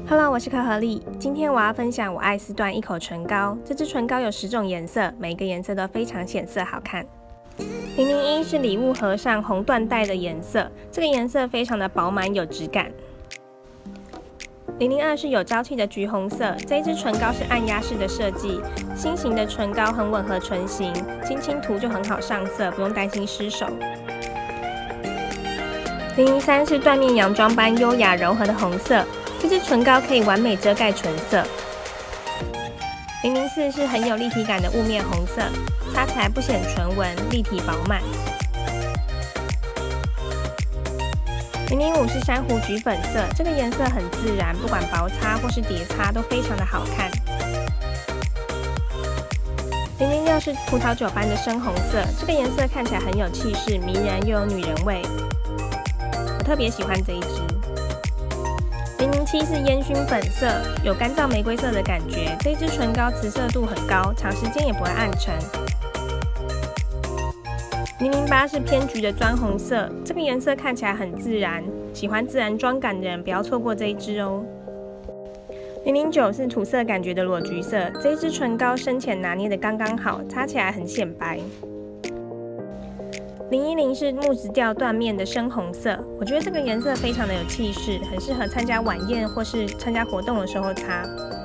Hello， 我是可可丽。今天我要分享我爱丝缎一口唇膏。这支唇膏有10种颜色，每一个颜色都非常显色好看。001是礼物盒上红缎带的颜色，这个颜色非常的饱满有质感。002是有朝气的橘红色，这一支唇膏是按压式的设计，新型的唇膏很吻合唇型，轻轻涂就很好上色，不用担心失手。003是缎面洋装般优雅柔和的红色。这支唇膏可以完美遮盖唇色。004是很有立体感的雾面红色，擦起来不显唇纹，立体饱满。005是珊瑚橘粉色，这个颜色很自然，不管薄擦或是叠擦都非常的好看。006是葡萄酒般的深红色，这个颜色看起来很有气势，迷人又有女人味。我特别喜欢这一支。007是烟熏粉色，有干燥玫瑰色的感觉。这支唇膏持色度很高，长时间也不会暗沉。008是偏橘的砖红色，这个颜色看起来很自然，喜欢自然妆感的人不要错过这一支哦。009是土色感觉的裸橘色，这一支唇膏深浅拿捏的刚刚好，擦起来很显白。010是木质调缎面的深红色，我觉得这个颜色非常的有气势，很适合参加晚宴或是参加活动的时候擦。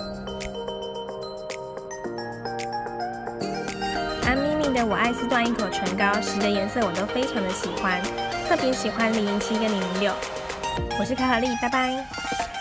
安咪咪的我爱丝缎一口唇膏，10的颜色我都非常的喜欢，特别喜欢007跟006。我是可可丽，拜拜。